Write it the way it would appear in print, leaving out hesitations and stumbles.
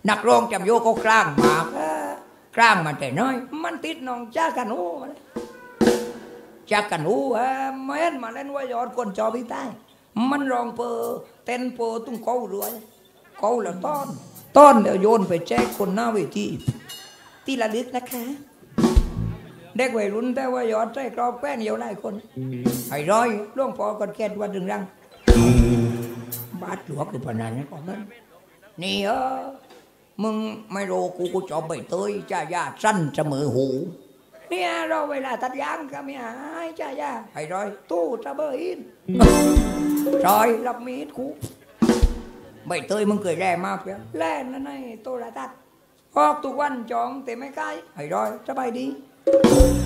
นักร้องจำโยก็กลางมากกลางมันแต่น้อยมันติดน้องจ้ากันหูจ้ากันหูแม่นมาเล่นว่ายอดคนจอพี่ใต้มันร้องเปอเต้นเปอตุ้งเกาเรือเกาแล้วต้อนเดี๋ยวโยนไปแจ้คนหน้าเวทีที่ระลึกนะคะเด็กวัยรุ่นแต่ว่ายอดใจกรอบแป้งเยาวหลายคนไอ้ร้อยล่วงพอกันแก่วันดึงรังบาดหลวกหรือปนันนี่ก่อนนั้นนี่มึงไม่รู้กูจอบใบเตยจ้ายาสั้นเสมอหูเนี่ยเราเวลาตัดยางก็ไม่หายจ้ายาไอ้ร้อยตู้จะเบอร์อินรอยรับมีดกูใบเตยมึงเคยแร่มาเปล่าแร่นั่นไอ้ตัวละตัดออกทุกวันจองแต่ไม่ใกล้ไอ้ร้อยสบายดี